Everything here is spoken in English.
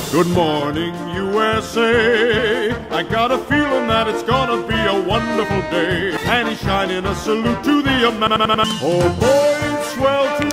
Good morning, USA. I got a feeling that it's gonna be a wonderful day. And he's shining a salute to the Oh boy, it's swell to